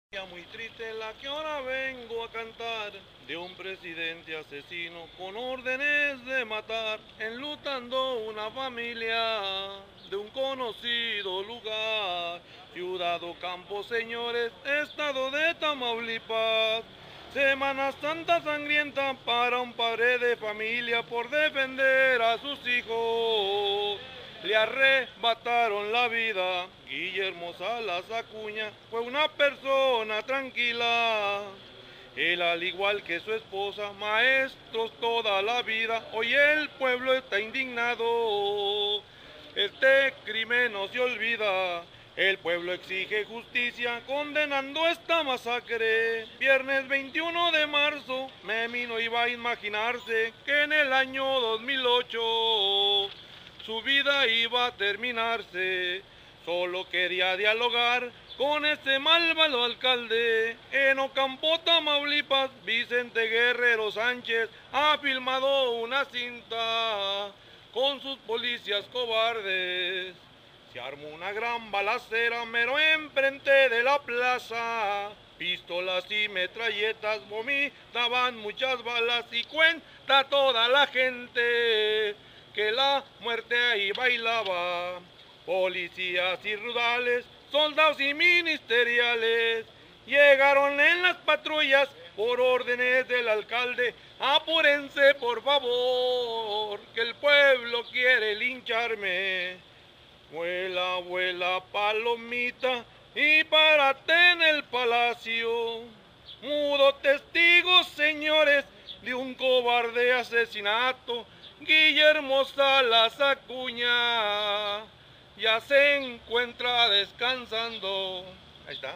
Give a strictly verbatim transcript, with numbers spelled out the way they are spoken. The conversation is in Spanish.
Muy triste la que ahora vengo a cantar, de un presidente asesino con órdenes de matar, enlutando una familia de un conocido lugar, Ciudad Ocampo, señores, estado de Tamaulipas. Semana Santa sangrienta para un padre de familia por defender a sus hijos. Le arrebataron la vida. Guillermo Salas Acuña fue una persona tranquila. Él, al igual que su esposa, maestros toda la vida. Hoy el pueblo está indignado. Este crimen no se olvida. El pueblo exige justicia condenando esta masacre. Viernes veintiuno de marzo, Memi no iba a imaginarse que en el año dos mil ocho su vida iba a terminarse. Solo quería dialogar con ese malvado alcalde. En Ocampo, Tamaulipas, Vicente Guerrero Sánchez ha filmado una cinta con sus policías cobardes. Se armó una gran balacera mero enfrente de la plaza. Pistolas y metralletas vomitaban muchas balas y cuenta toda la gente que la muerte ahí bailaba. Policías y rudales, soldados y ministeriales llegaron en las patrullas por órdenes del alcalde. Apúrense por favor, que el pueblo quiere lincharme. Vuela, vuela palomita y párate en el palacio. Mudo testigo, señores, de un cobarde asesinato. Guillermo Salas Acuña ya se encuentra descansando. Ahí está.